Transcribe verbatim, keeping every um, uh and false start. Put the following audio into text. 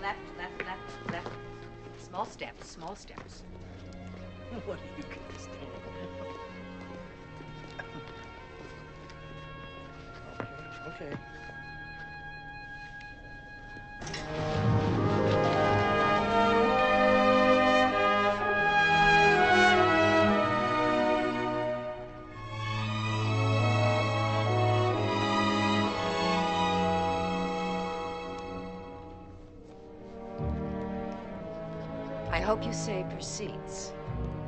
left, left, left, left. Small steps, small steps. What are you kids doing? Okay, okay. I hope you save your seats.